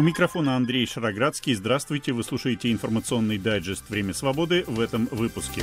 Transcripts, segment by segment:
микрофона Андрей Шароградский. Здравствуйте, вы слушаете информационный дайджест «Время свободы» в этом выпуске.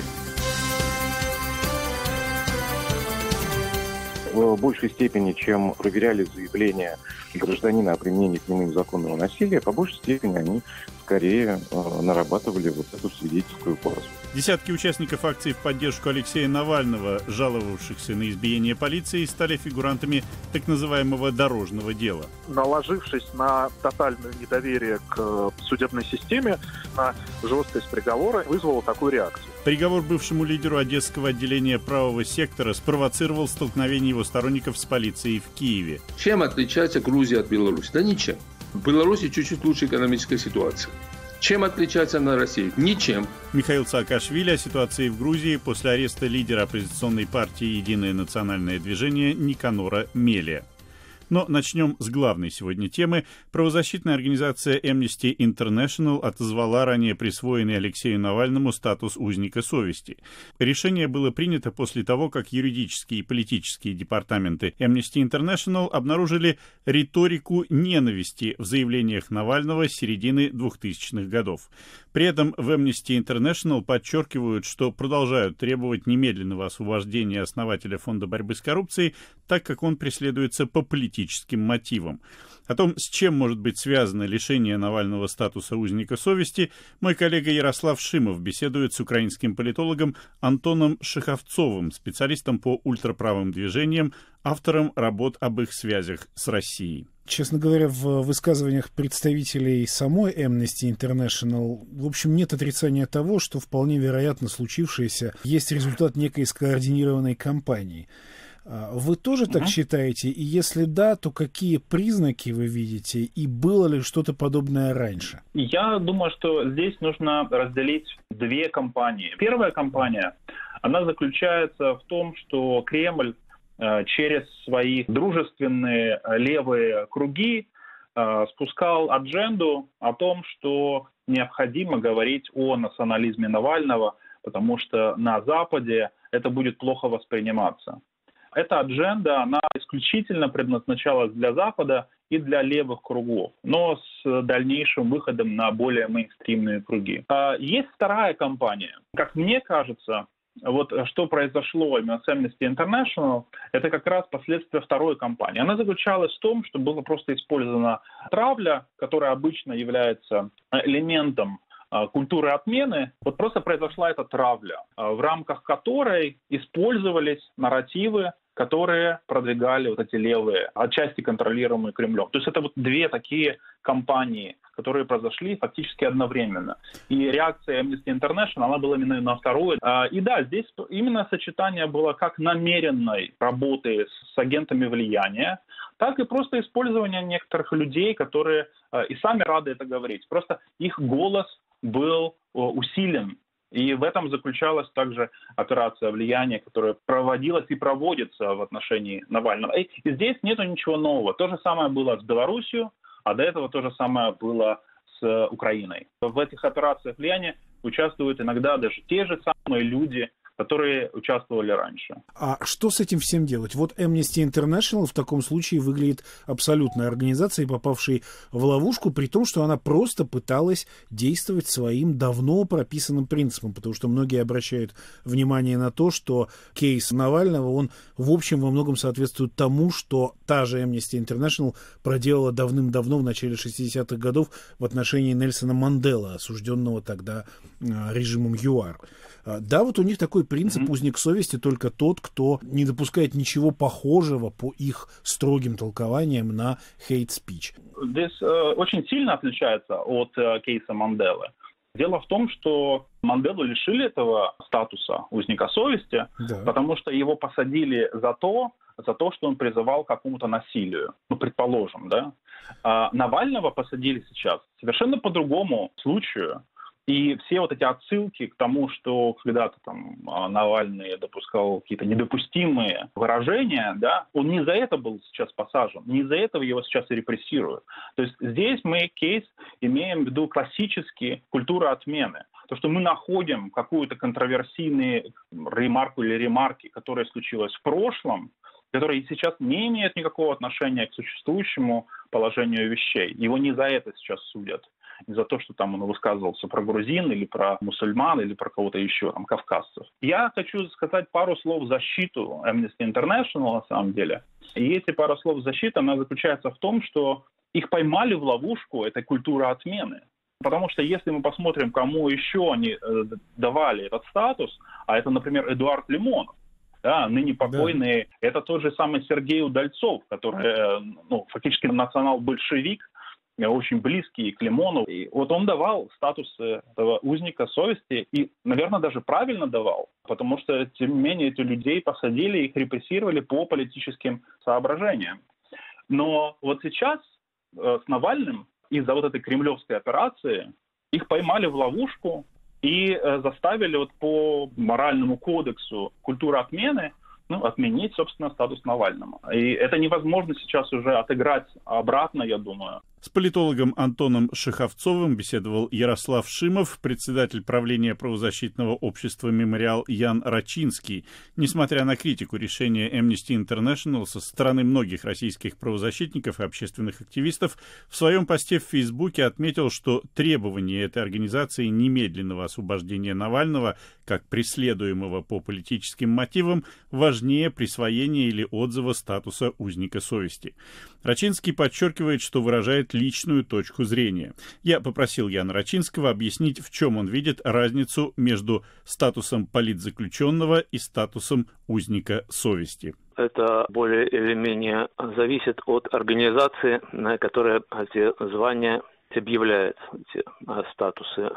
В большей степени, чем проверяли заявления гражданина о применении к нему законного насилия, по большей степени они скорее нарабатывали вот эту свидетельскую базу. Десятки участников акции в поддержку Алексея Навального, жаловавшихся на избиение полиции, стали фигурантами так называемого дорожного дела. Наложившись на тотальное недоверие к судебной системе, на жесткость приговора, вызвало такую реакцию. Приговор бывшему лидеру Одесского отделения правого сектора спровоцировал столкновение его сторонников с полицией в Киеве. Чем отличается Грузия от Беларуси? Да ничем. В Беларуси чуть-чуть лучше экономическая ситуация. Чем отличается она от России? Ничем. Михаил Саакашвили о ситуации в Грузии после ареста лидера оппозиционной партии «Единое национальное движение» Никанора Мелия. Но начнем с главной сегодня темы. Правозащитная организация Amnesty International отозвала ранее присвоенный Алексею Навальному статус узника совести. Решение было принято после того, как юридические и политические департаменты Amnesty International обнаружили риторику ненависти в заявлениях Навального с середины 2000-х годов. При этом в Amnesty International подчеркивают, что продолжают требовать немедленного освобождения основателя Фонда борьбы с коррупцией, так как он преследуется по политическим мотивам. О том, с чем может быть связано лишение Навального статуса узника совести, мой коллега Ярослав Шимов беседует с украинским политологом Антоном Шеховцовым, специалистом по ультраправым движениям, автором работ об их связях с Россией. Честно говоря, в высказываниях представителей самой Amnesty International, в общем, нет отрицания того, что вполне вероятно случившееся есть результат некой скоординированной кампании. Вы тоже так считаете? И если да, то какие признаки вы видите? И было ли что-то подобное раньше? Я думаю, что здесь нужно разделить две кампании. Первая кампания, она заключается в том, что Кремль через свои дружественные левые круги спускал адженду о том, что необходимо говорить о национализме Навального, потому что на Западе это будет плохо восприниматься. Эта адженда, она исключительно предназначалась для Запада и для левых кругов, но с дальнейшим выходом на более мейнстримные круги. Есть вторая кампания. Как мне кажется, вот что произошло именно с Amnesty International, это как раз последствия второй кампании. Она заключалась в том, что была просто использована травля, которая обычно является элементом культуры отмены. Вот просто произошла эта травля, в рамках которой использовались нарративы, которые продвигали вот эти левые, отчасти контролируемые Кремлем. То есть это вот две такие кампании, которые произошли фактически одновременно. И реакция Amnesty International, она была именно на вторую. И да, здесь именно сочетание было как намеренной работы с агентами влияния, так и просто использование некоторых людей, которые и сами рады это говорить. Просто их голос был усилен. И в этом заключалась также операция влияния, которая проводилась и проводится в отношении Навального. И здесь нету ничего нового. То же самое было с Белоруссией, а до этого то же самое было с Украиной. В этих операциях влияния участвуют иногда даже те же самые люди, которые участвовали раньше. А что с этим всем делать? Вот Amnesty International в таком случае выглядит абсолютной организацией, попавшей в ловушку, при том, что она просто пыталась действовать своим давно прописанным принципом, потому что многие обращают внимание на то, что кейс Навального, он в общем во многом соответствует тому, что та же Amnesty International проделала давным-давно, в начале 60-х годов, в отношении Нельсона Манделы, осужденного тогда режимом ЮАР. Да, вот у них такой принцип узник совести, только тот, кто не допускает ничего похожего по их строгим толкованиям на hate speech. Здесь очень сильно отличается от кейса Манделы. Дело в том, что Манделу лишили этого статуса узника совести, потому что его посадили за то, что он призывал к какому-то насилию. Ну, предположим, да. Навального посадили сейчас совершенно по другому случаю. И все вот эти отсылки к тому, что когда-то там Навальный допускал какие-то недопустимые выражения, да, он не за это был сейчас посажен, не из-за этого его сейчас и репрессируют. То есть здесь мы кейс имеем в виду классические культуры отмены. То, что мы находим какую-то контроверсийную ремарку или ремарки, которая случилась в прошлом, который сейчас не имеет никакого отношения к существующему положению вещей. Его не за это сейчас судят. Не за то, что там он высказывался про грузин или про мусульман или про кого-то еще, там, кавказцев. Я хочу сказать пару слов в защиту Amnesty International на самом деле. И эти пару слов в защиту, она заключается в том, что их поймали в ловушку этой культуры отмены. Потому что если мы посмотрим, кому еще они давали этот статус, а это, например, Эдуард Лимонов, да, ныне покойный, да. Это тот же самый Сергей Удальцов, который фактически национал-большевик, очень близкий к Лимонову. И вот он давал статус этого узника совести и, наверное, даже правильно давал, потому что, тем не менее, этих людей посадили, их репрессировали по политическим соображениям. Но вот сейчас с Навальным из-за вот этой кремлевской операции их поймали в ловушку и заставили вот по моральному кодексу культуры отмены отменить, собственно, статус Навального. И это невозможно сейчас уже отыграть обратно, я думаю. С политологом Антоном Шеховцовым беседовал Ярослав Шимов, председатель правления правозащитного общества «Мемориал» Ян Рачинский. Несмотря на критику решения Amnesty International со стороны многих российских правозащитников и общественных активистов, в своем посте в Фейсбуке отметил, что требование этой организации немедленного освобождения Навального как преследуемого по политическим мотивам важнее присвоения или отзыва статуса узника совести. Рачинский подчеркивает, что выражает личную точку зрения. Я попросил Яна Рачинского объяснить, в чем он видит разницу между статусом политзаключенного и статусом узника совести. Это более или менее зависит от организации, которая эти звания объявляет, эти статусы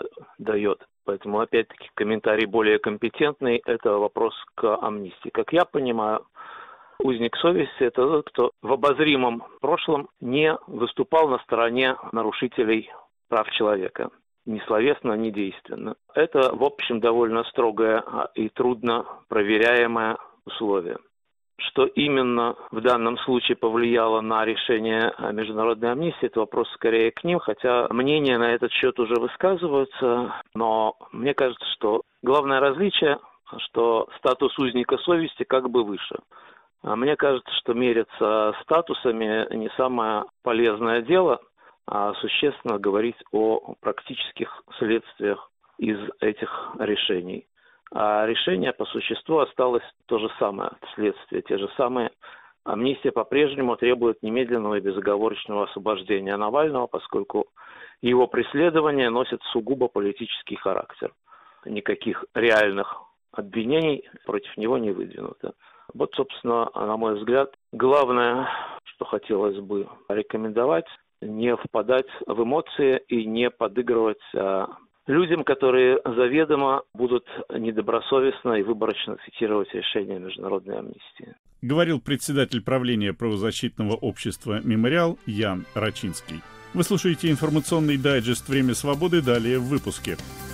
дает. Поэтому, опять-таки, комментарий более компетентный – это вопрос к амнистии. Как я понимаю, узник совести – это тот, кто в обозримом прошлом не выступал на стороне нарушителей прав человека. Ни словесно, ни действенно. Это, в общем, довольно строгое и трудно проверяемое условие. Что именно в данном случае повлияло на решение международной амнистии, это вопрос скорее к ним, хотя мнения на этот счет уже высказываются, но мне кажется, что главное различие, что статус узника совести как бы выше. Мне кажется, что мериться статусами не самое полезное дело, а существенно говорить о практических следствиях из этих решений. А решение по существу осталось то же самое, следствие, те же самые. Амнистия по-прежнему требует немедленного и безоговорочного освобождения Навального, поскольку его преследование носит сугубо политический характер. Никаких реальных обвинений против него не выдвинуто. Вот, собственно, на мой взгляд, главное, что хотелось бы рекомендовать, не впадать в эмоции и не подыгрывать людям, которые заведомо будут недобросовестно и выборочно цитировать решение международной амнистии. Говорил председатель правления правозащитного общества «Мемориал» Ян Рачинский. Вы слушаете информационный дайджест «Время свободы», далее в выпуске.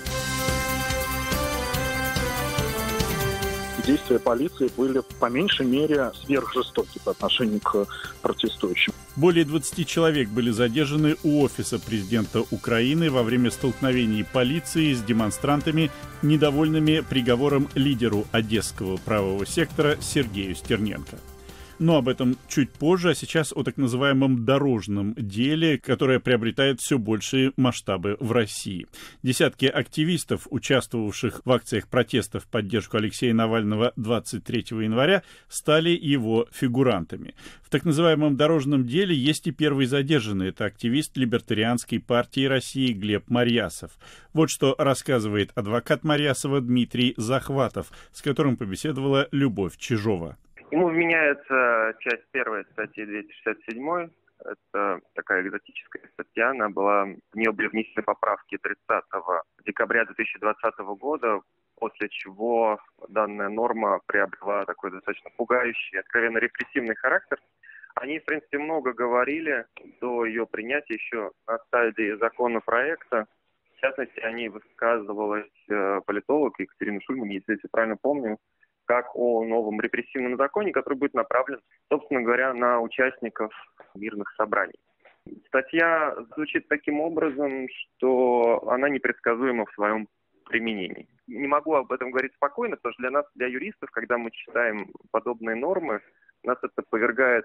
Действия полиции были по меньшей мере сверхжестоки по отношению к протестующим. Более 20 человек были задержаны у офиса президента Украины во время столкновений полиции с демонстрантами, недовольными приговором лидеру Одесского правого сектора Сергею Стерненко. Но об этом чуть позже, а сейчас о так называемом дорожном деле, которое приобретает все большие масштабы в России. Десятки активистов, участвовавших в акциях протеста в поддержку Алексея Навального 23 января, стали его фигурантами. В так называемом дорожном деле есть и первый задержанный. Это активист Либертарианской партии России Глеб Марьясов. Вот что рассказывает адвокат Марьясова Дмитрий Захватов, с которым побеседовала Любовь Чижова. Ему вменяется часть 1 статьи 267. Это такая экзотическая статья. Она была, в нее были внесены поправки 30 декабря 2020 года, после чего данная норма приобрела такой достаточно пугающий, откровенно репрессивный характер. Они, в принципе, много говорили до ее принятия еще на стадии законопроекта. В частности, о ней высказывалась политолог Екатерина Шульман, если я правильно помню, как о новом репрессивном законе, который будет направлен, собственно говоря, на участников мирных собраний. Статья звучит таким образом, что она непредсказуема в своем применении. Не могу об этом говорить спокойно, потому что для нас, для юристов, когда мы читаем подобные нормы, нас это повергает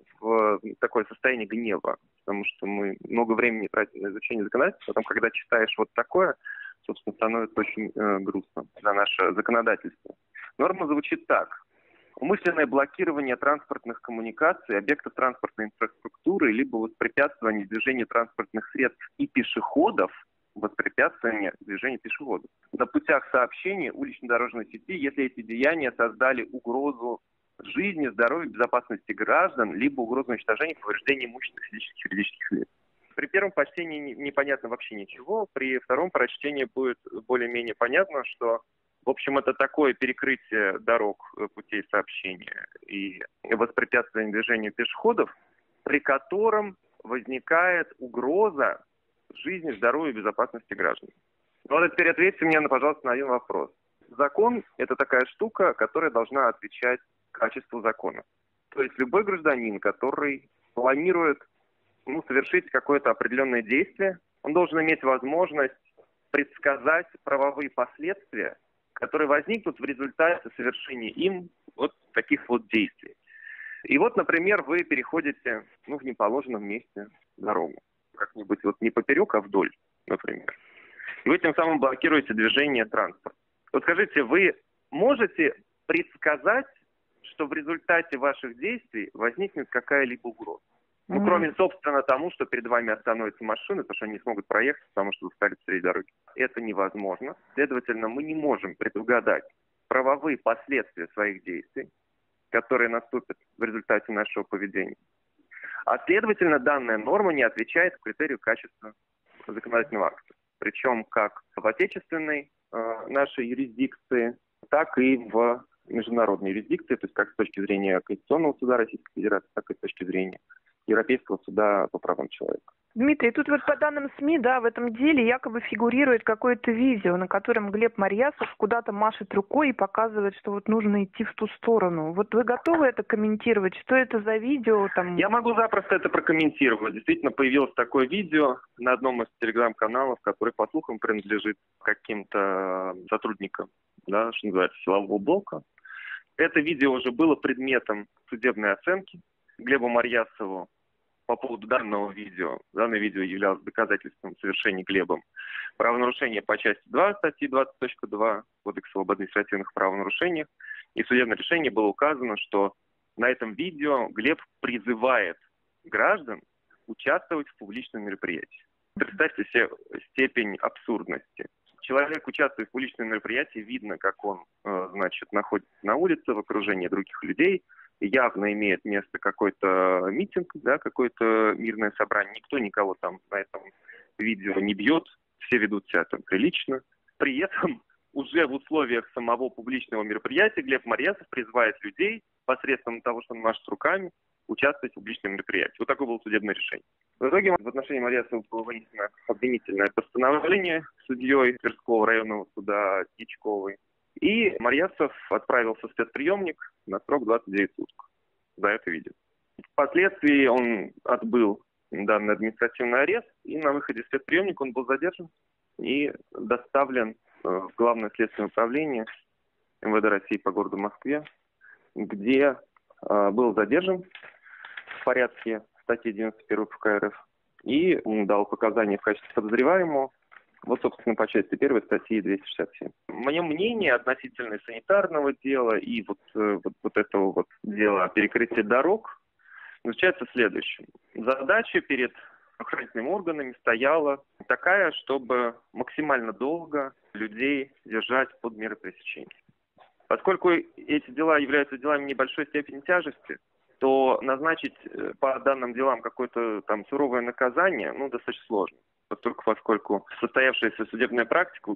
в такое состояние гнева, потому что мы много времени тратим на изучение законодательства, потом, когда читаешь вот такое, собственно, становится очень грустно за наше законодательство. Норма звучит так. Умышленное блокирование транспортных коммуникаций, объектов транспортной инфраструктуры, либо воспрепятствование движению транспортных средств и пешеходов, воспрепятствование движению пешеходов на путях сообщения улично-дорожной сети, если эти деяния создали угрозу жизни, здоровью, безопасности граждан, либо угрозу уничтожения, повреждения имущества физических и юридических лиц. При первом прочтении непонятно вообще ничего, при втором прочтении будет более-менее понятно, что, в общем, это такое перекрытие дорог, путей сообщения и воспрепятствование движению пешеходов, при котором возникает угроза жизни, здоровью и безопасности граждан. Ну, вот теперь ответьте мне, пожалуйста, на один вопрос. Закон – это такая штука, которая должна отвечать качеству закона. То есть любой гражданин, который планирует совершить какое-то определенное действие, он должен иметь возможность предсказать правовые последствия, которые возникнут в результате совершения им вот таких вот действий. И вот, например, вы переходите в неположенном месте дорогу. Как-нибудь вот не поперек, а вдоль, например. И вы тем самым блокируете движение транспорта. Вот скажите, вы можете предсказать, что в результате ваших действий возникнет какая-либо угроза? Кроме, собственно, тому, что перед вами остановятся машины, потому что они не смогут проехать, потому что вы встали посреди дороги. Это невозможно. Следовательно, мы не можем предугадать правовые последствия своих действий, которые наступят в результате нашего поведения. А следовательно, данная норма не отвечает критерию качества законодательного акта. Причем как в отечественной нашей юрисдикции, так и в международной юрисдикции, то есть как с точки зрения Конституционного суда Российской Федерации, так и с точки зрения Европейского суда по правам человека. Дмитрий, тут вот по данным СМИ, в этом деле якобы фигурирует какое-то видео, на котором Глеб Марьясов куда-то машет рукой и показывает, что вот нужно идти в ту сторону. Вот вы готовы это комментировать? Что это за видео? Я могу запросто это прокомментировать. Действительно, появилось такое видео на одном из телеграм-каналов, который, по слухам, принадлежит каким-то сотрудникам, что называется, силового блока. Это видео уже было предметом судебной оценки Глебу Марьясову по поводу данного видео. Данное видео являлось доказательством совершения Глебом правонарушения по части 2 статьи 20.2 Кодекса об административных правонарушениях. И в судебном решении было указано, что на этом видео Глеб призывает граждан участвовать в публичном мероприятии. Представьте себе степень абсурдности. Человек, участвует в публичном мероприятии, видно, как он, находится на улице в окружении других людей, явно имеет место какой-то митинг, какое-то мирное собрание. Никто никого там на этом видео не бьет, все ведут себя там прилично. При этом уже в условиях самого публичного мероприятия Глеб Марьясов призывает людей посредством того, что он машет руками, участвовать в публичном мероприятии. Вот такое было судебное решение. В итоге в отношении Марьясова было вынесено обвинительное постановление судьей Тверского районного суда Дьячковой. И Марьясов отправился в спецприемник на срок 29 суток за это видео. Впоследствии он отбыл данный административный арест, и на выходе из спецприемника он был задержан и доставлен в Главное следственное управление МВД России по городу Москве, где был задержан в порядке статьи 91 ФК РФ и дал показания в качестве подозреваемого. Вот, собственно, по части 1 статьи 267. Мое мнение относительно санитарного дела и вот этого вот дела перекрытия дорог заключается в следующем. Задача перед правоохранительными органами стояла такая, чтобы максимально долго людей держать под мерой пресечения. Поскольку эти дела являются делами небольшой степени тяжести, то назначить по данным делам какое-то там суровое наказание, достаточно сложно. Поскольку состоявшаяся судебная практика,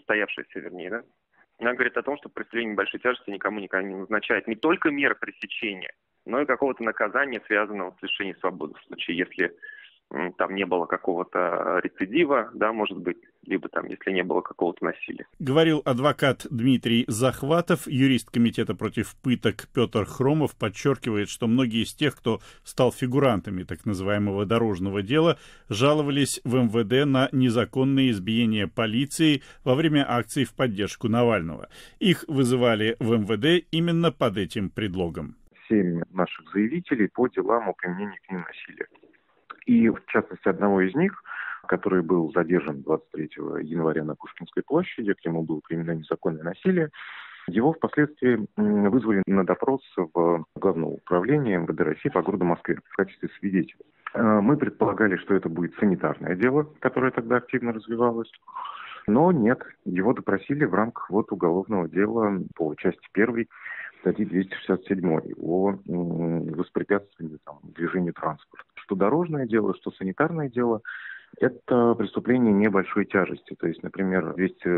она говорит о том, что преступление небольшой тяжести никому никогда не назначает не только меры пресечения, но и какого-то наказания, связанного с лишением свободы. В случае, если там не было какого-то рецидива, может быть, либо там, если не было какого-то насилия. Говорил адвокат Дмитрий Захватов. Юрист Комитета против пыток Петр Хромов подчеркивает, что многие из тех, кто стал фигурантами так называемого дорожного дела, жаловались в МВД на незаконные избиения полиции во время акций в поддержку Навального. Их вызывали в МВД именно под этим предлогом. 7 наших заявителей по делам о применении к ним насилия. И, в частности, одного из них, который был задержан 23 января на Пушкинской площади, к нему было применено незаконное насилие, его впоследствии вызвали на допрос в Главное управление МВД России по городу Москве в качестве свидетеля. Мы предполагали, что это будет санитарное дело, которое тогда активно развивалось. Но нет, его допросили в рамках уголовного дела по части 1 статьи 267 о воспрепятствовании движению транспорта. Что дорожное дело, что санитарное дело, это преступление небольшой тяжести. То есть, например,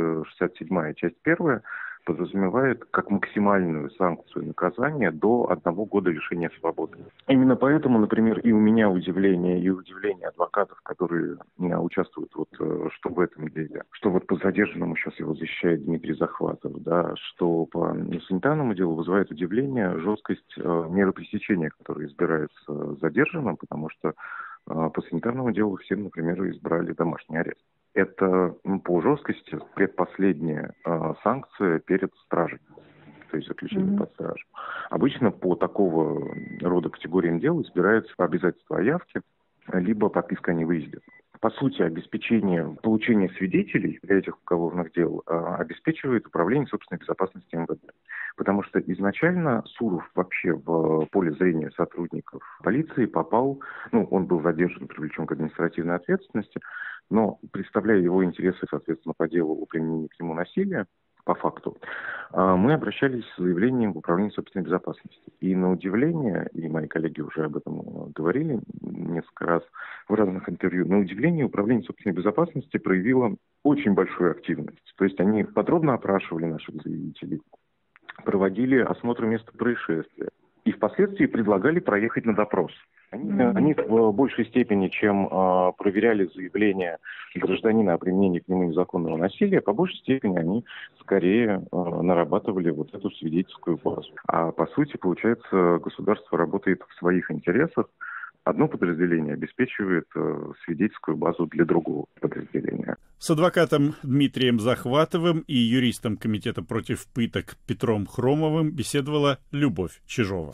267 часть 1 подразумевает как максимальную санкцию наказания до 1 года лишения свободы. Именно поэтому, например, и у меня удивление, и удивление адвокатов, которые участвуют что в этом деле, что по задержанному сейчас его защищает Дмитрий Захватов, да, что по санитарному делу вызывает удивление жесткость меры пресечения, которая избирается задержанным, потому что по санитарному делу всем, например, избрали домашний арест. Это по жесткости предпоследняя санкция перед стражей, то есть заключение под стражу. Обычно по такого рода категориям дел избираются обязательства о явке, либо подписка о невыезде. По сути, обеспечение получения свидетелей для этих уголовных дел обеспечивает Управление собственной безопасности МВД. Потому что изначально Суров вообще в поле зрения сотрудников полиции попал, он был задержан, привлечен к административной ответственности, но представляя его интересы, соответственно, по делу о применении к нему насилия, по факту, мы обращались с заявлением в Управление собственной безопасности. И на удивление, и мои коллеги уже об этом говорили несколько раз в разных интервью, на удивление Управление собственной безопасности проявило очень большую активность. То есть они подробно опрашивали наших заявителей, проводили осмотр места происшествия и впоследствии предлагали проехать на допрос. Они в большей степени, чем проверяли заявление гражданина о применении к нему незаконного насилия, по большей степени они скорее нарабатывали эту свидетельскую базу. А по сути, получается, государство работает в своих интересах. Одно подразделение обеспечивает свидетельскую базу для другого подразделения. С адвокатом Дмитрием Захватовым и юристом Комитета против пыток Петром Хромовым беседовала Любовь Чижова.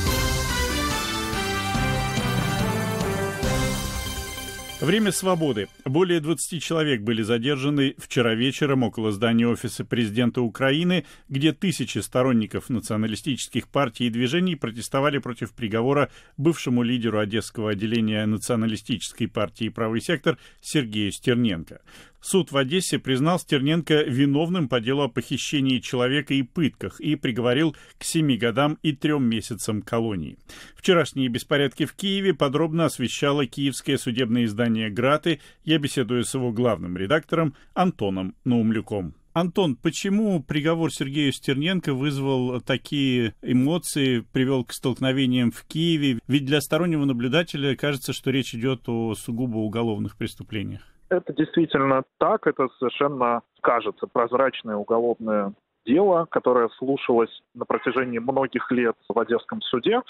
Время свободы. Более 20 человек были задержаны вчера вечером около здания офиса президента Украины, где тысячи сторонников националистических партий и движений протестовали против приговора бывшему лидеру Одесского отделения националистической партии «Правый сектор» Сергею Стерненко. Суд в Одессе признал Стерненко виновным по делу о похищении человека и пытках и приговорил к 7 годам и 3 месяцам колонии. Вчерашние беспорядки в Киеве подробно освещало киевское судебное издание «Граты». Я беседую с его главным редактором Антоном Наумлюком. Антон, почему приговор Сергею Стерненко вызвал такие эмоции, привел к столкновениям в Киеве? Ведь для стороннего наблюдателя кажется, что речь идет о сугубо уголовных преступлениях. Это действительно так, это совершенно, кажется, прозрачное уголовное дело, которое слушалось на протяжении многих лет в Одесском суде,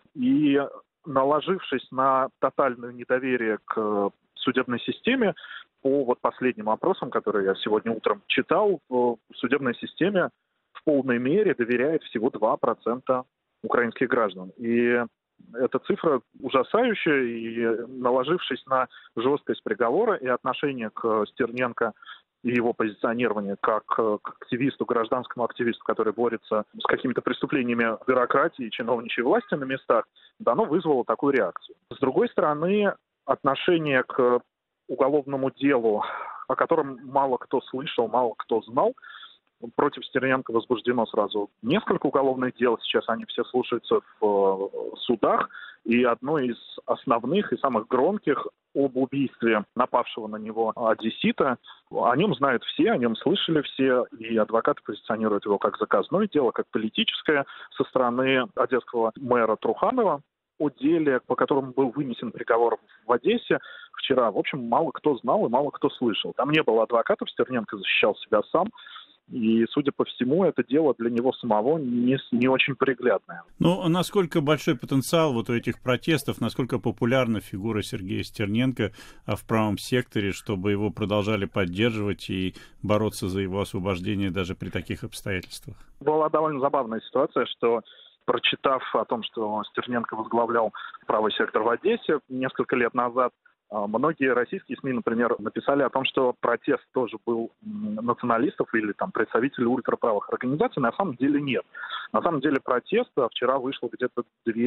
и наложившись на тотальное недоверие к судебной системе, по последним опросам, которые я сегодня утром читал, в судебной системе в полной мере доверяет всего 2% украинских граждан. И эта цифра ужасающая, и наложившись на жесткость приговора и отношение к Стерненко и его позиционирование как к активисту, гражданскому активисту, который борется с какими-то преступлениями бюрократии и чиновничьей власти на местах, оно вызвало такую реакцию. С другой стороны, отношение к уголовному делу, о котором мало кто слышал, мало кто знал, против Стерненко возбуждено сразу несколько уголовных дел. Сейчас они все слушаются в судах. И одно из основных и самых громких об убийстве напавшего на него одессита. О нем знают все, о нем слышали все. И адвокаты позиционируют его как заказное дело, как политическое со стороны одесского мэра Труханова. О деле, по которому был вынесен приговор в Одессе вчера, в общем, мало кто знал и мало кто слышал. Там не было адвокатов, Стерненко защищал себя сам. И, судя по всему, это дело для него самого не очень приглядное. Ну, насколько большой потенциал у этих протестов, насколько популярна фигура Сергея Стерненко в правом секторе, чтобы его продолжали поддерживать и бороться за его освобождение даже при таких обстоятельствах? Была довольно забавная ситуация, что прочитав о том, что Стерненко возглавлял правый сектор в Одессе несколько лет назад, многие российские СМИ, например, написали о том, что протест тоже был националистов или там представителей ультраправых организаций. На самом деле нет. На самом деле протест вчера вышло где-то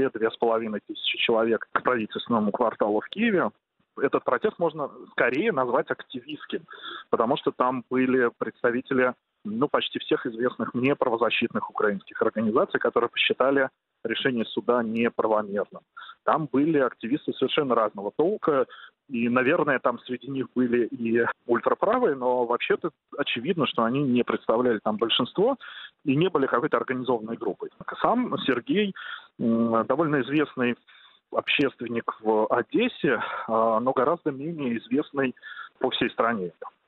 2-2,5 тысячи человек к правительственному кварталу в Киеве. Этот протест можно скорее назвать активистским, потому что там были представители почти всех известных мне правозащитных украинских организаций, которые посчитали решение суда неправомерным. Там были активисты совершенно разного толка, и, наверное, там среди них были и ультраправые, но вообще-то очевидно, что они не представляли там большинство и не были какой-то организованной группой. Сам Сергей довольно известный общественник в Одессе, но гораздо менее известный по всей стране.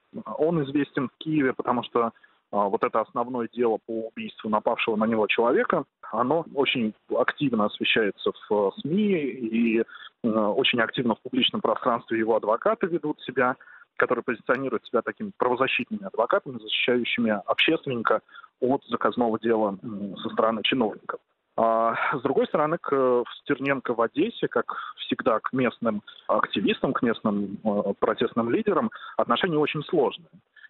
Он известен в Киеве, потому что вот это основное дело по убийству напавшего на него человека, оно очень активно освещается в СМИ, и очень активно в публичном пространстве его адвокаты ведут себя, которые позиционируют себя такими правозащитными адвокатами, защищающими общественника от заказного дела со стороны чиновников. А с другой стороны, к Стерненко в Одессе, как всегда, к местным активистам, к местным протестным лидерам отношения очень сложные.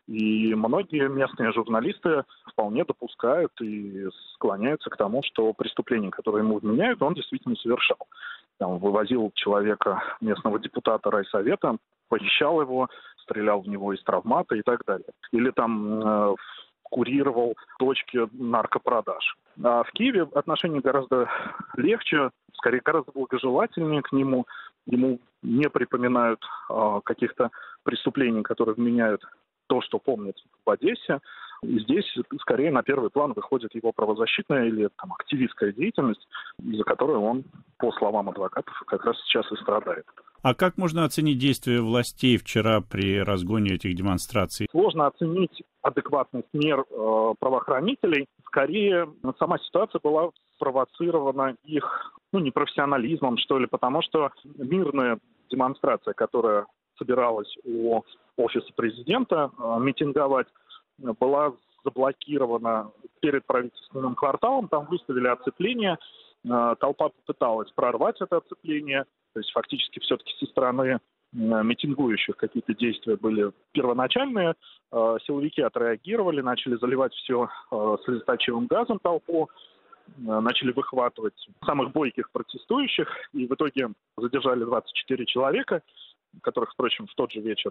И многие местные журналисты вполне допускают и склоняются к тому, что преступление, которое ему вменяют, он действительно совершал. Там, вывозил человека, местного депутата райсовета, похищал его, стрелял в него из травмата и так далее. Или там курировал точки наркопродаж. А в Киеве отношения гораздо легче, скорее гораздо благожелательнее к нему. Ему не припоминают каких-то преступлений, которые вменяют то, что помнят в Одессе. И здесь скорее на первый план выходит его правозащитная или там, активистская деятельность, из-за которой он, по словам адвокатов, как раз сейчас и страдает. А как можно оценить действия властей вчера при разгоне этих демонстраций? Сложно оценить адекватность мер правоохранителей. Скорее, сама ситуация была спровоцирована их непрофессионализмом, что ли, потому что мирная демонстрация, которая собиралась у офиса президента митинговать, была заблокирована перед правительственным кварталом, там выставили оцепление, толпа попыталась прорвать это оцепление, то есть фактически все-таки со стороны митингующих какие-то действия были первоначальные, силовики отреагировали, начали заливать все слезоточивым газом толпу, начали выхватывать самых бойких протестующих, и в итоге задержали 24 человека, которых, впрочем, в тот же вечер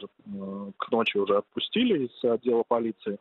к ночи уже отпустили из отдела полиции.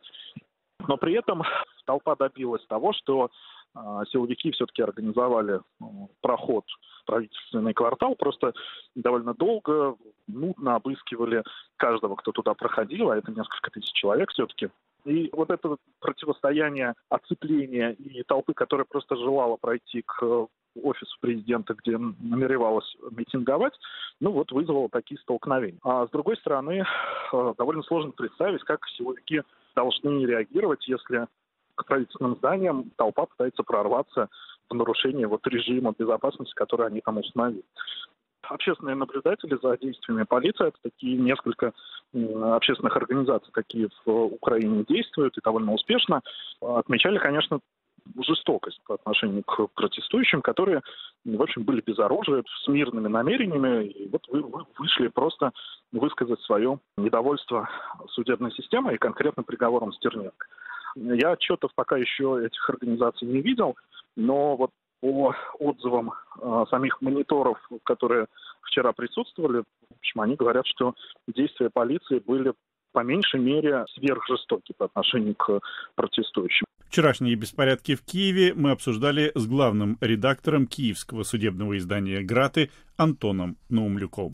Но при этом толпа добилась того, что силовики все-таки организовали проход в правительственный квартал, просто довольно долго, нудно обыскивали каждого, кто туда проходил, а это несколько тысяч человек все-таки. И вот это противостояние оцепления и толпы, которая просто желала пройти к офису президента, где намеревалась митинговать, вызвало такие столкновения. А с другой стороны, довольно сложно представить, как силовики должны реагировать, если к правительственным зданиям толпа пытается прорваться в нарушение режима безопасности, который они там установили. Общественные наблюдатели за действиями полиции, это такие несколько общественных организаций, какие в Украине действуют и довольно успешно, отмечали, конечно, жестокость по отношению к протестующим, которые, в общем, были без оружия, с мирными намерениями, и вышли просто высказать свое недовольство судебной системой и конкретно приговором Стерненко. Я отчетов пока еще этих организаций не видел, но по отзывам самих мониторов, которые вчера присутствовали, в общем, они говорят, что действия полиции были по меньшей мере сверхжестоки по отношению к протестующим. Вчерашние беспорядки в Киеве мы обсуждали с главным редактором киевского судебного издания «Граты» Антоном Наумлюком.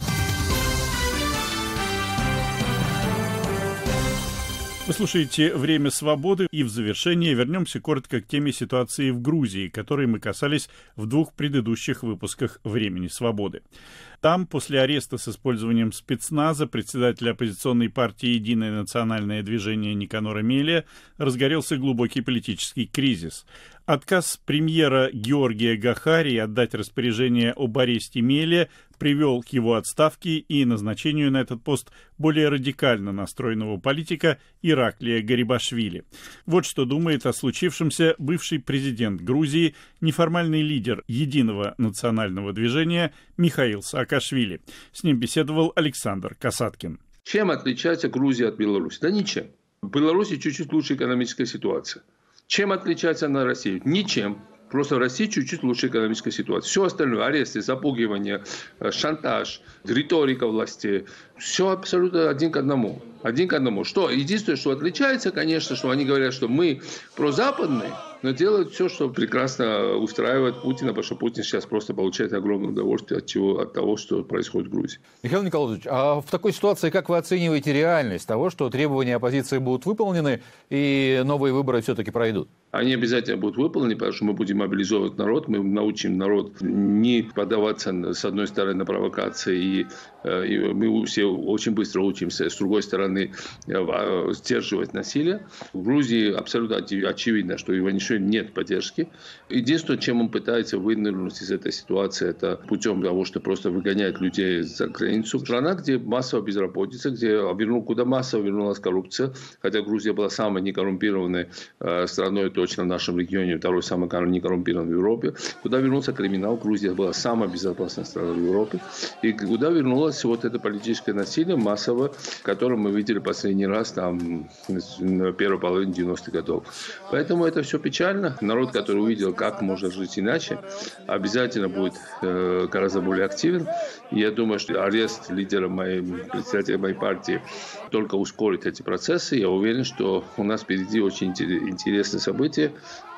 Вы слушаете «Время свободы», и в завершение вернемся коротко к теме ситуации в Грузии, которой мы касались в 2 предыдущих выпусках «Времени свободы». Там, после ареста с использованием спецназа председателя оппозиционной партии «Единое национальное движение» Никанора Мелия, разгорелся глубокий политический кризис. Отказ премьера Георгия Гахари отдать распоряжение об аресте Мелия привел к его отставке и назначению на этот пост более радикально настроенного политика Ираклия Гарибашвили. Вот что думает о случившемся бывший президент Грузии, неформальный лидер Единого национального движения Михаил Саакашвили. С ним беседовал Александр Касаткин. Чем отличается Грузия от Беларуси? Да ничем. В Беларуси чуть-чуть лучше экономическая ситуация. Чем отличается она от России? Ничем. Просто в России чуть-чуть лучше экономическая ситуация. Все остальное, аресты, запугивание, шантаж, риторика власти, все абсолютно один к одному. Один к одному. Что? Единственное, что отличается, конечно, что они говорят, что мы прозападные, но делают все, что прекрасно устраивает Путина, потому что Путин сейчас просто получает огромное удовольствие от того, что происходит в Грузии. Михаил Николаевич, а в такой ситуации как вы оцениваете реальность того, что требования оппозиции будут выполнены и новые выборы все-таки пройдут? Они обязательно будут выполнены, потому что мы будем мобилизовывать народ, мы научим народ не поддаваться, с одной стороны, на провокации, и мы все очень быстро учимся, с другой стороны, сдерживать насилие. В Грузии абсолютно очевидно, что у Иванишвили нет поддержки. Единственное, чем он пытается вынырнуть из этой ситуации, это путем того, что просто выгоняет людей за границу. Страна, где массовая безработица, куда массово вернулась коррупция, хотя Грузия была самой некоррумпированной страной точно в нашем регионе, второй самый некоррумпированный в Европе, куда вернулся криминал. Грузия была самая безопасная страна в Европе. И куда вернулось вот это политическое насилие массовое, которое мы видели последний раз там на первой половине 90-х годов. Поэтому это все печально. Народ, который увидел, как можно жить иначе, обязательно будет гораздо более активен. И я думаю, что арест лидера председателя моей партии только ускорит эти процессы. Я уверен, что у нас впереди очень интересные события.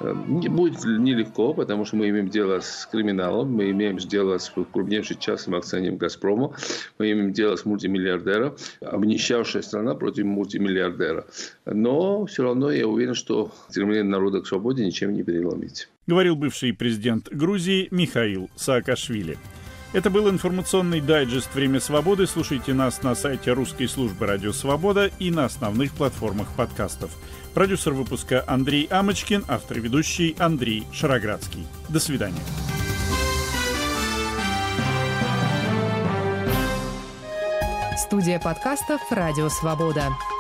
Будет нелегко, потому что мы имеем дело с криминалом, мы имеем дело с крупнейшим частным акционером «Газпрома», мы имеем дело с мультимиллиардером, обнищавшая страна против мультимиллиардера. Но все равно я уверен, что стремление народа к свободе ничем не переломить. Говорил бывший президент Грузии Михаил Саакашвили. Это был информационный дайджест «Время свободы». Слушайте нас на сайте русской службы «Радио Свобода» и на основных платформах подкастов. Продюсер выпуска Андрей Амочкин, автор и ведущий Андрей Шароградский. До свидания. Студия подкастов «Радио Свобода».